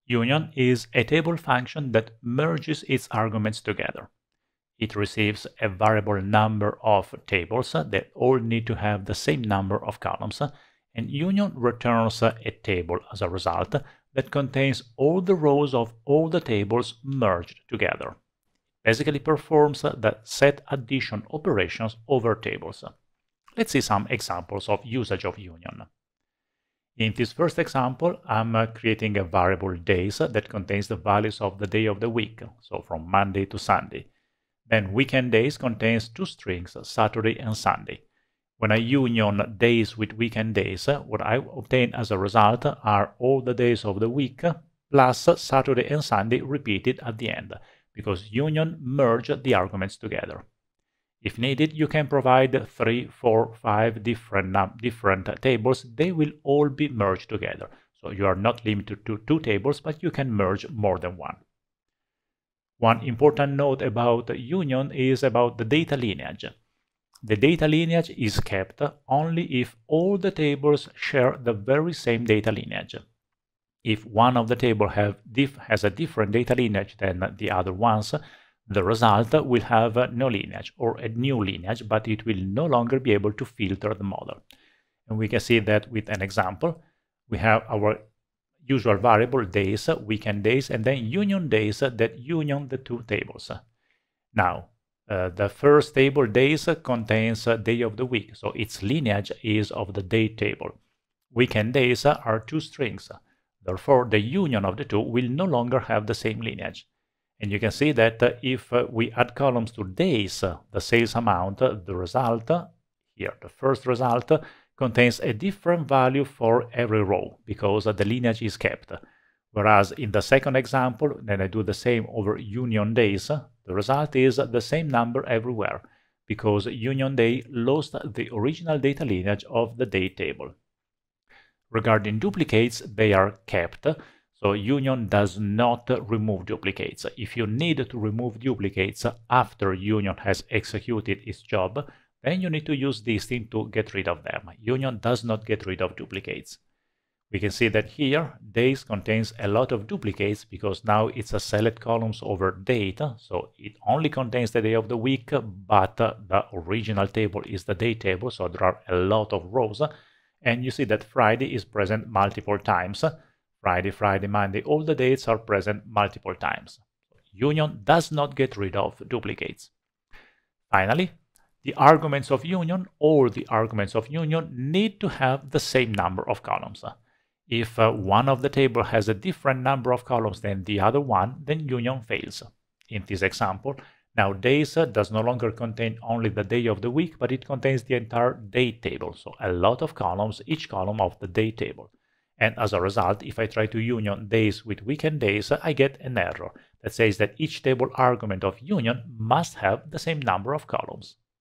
Union is a table function that merges its arguments together. It receives a variable number of tables that all need to have the same number of columns, and union returns a table as a result that contains all the rows of all the tables merged together. Basically performs the set addition operations over tables. Let's see some examples of usage of union. In this first example, I'm creating a variable days that contains the values of the day of the week, so from Monday to Sunday. Then weekend days contains two strings, Saturday and Sunday. When I union days with weekend days, what I obtain as a result are all the days of the week plus Saturday and Sunday repeated at the end, because union merge the arguments together. If needed, you can provide 3, 4, 5 different tables. They will all be merged together. So you are not limited to 2 tables, but you can merge more than one. One important note about union is about the data lineage. The data lineage is kept only if all the tables share the very same data lineage. If one of the tables has a different data lineage than the other ones, the result will have no lineage or a new lineage, but it will no longer be able to filter the model. And we can see that with an example. We have our usual variable days, weekend days, and then union days that union the two tables. Now, the first table, days, contains day of the week, so its lineage is of the day table. Weekend days are two strings. Therefore, the union of the two will no longer have the same lineage. And you can see that if we add columns to days, the sales amount, the result, here, the first result, contains a different value for every row, because the lineage is kept. Whereas in the second example, then I do the same over union days, the result is the same number everywhere, because union day lost the original data lineage of the day table. Regarding duplicates, they are kept, so union does not remove duplicates. If you need to remove duplicates after union has executed its job, then you need to use this thing to get rid of them. Union does not get rid of duplicates. We can see that here, days contains a lot of duplicates because now it's a select columns over date, so it only contains the day of the week, but the original table is the day table, so there are a lot of rows. And you see that Friday is present multiple times. Friday, Monday, all the dates are present multiple times. Union does not get rid of duplicates. Finally, the arguments of union, all the arguments of union need to have the same number of columns. If one of the table has a different number of columns than the other one, then union fails. In this example, now days does no longer contain only the day of the week, but it contains the entire date table, so a lot of columns, each column of the date table. And as a result, if I try to union days with weekend days, I get an error that says that each table argument of union must have the same number of columns.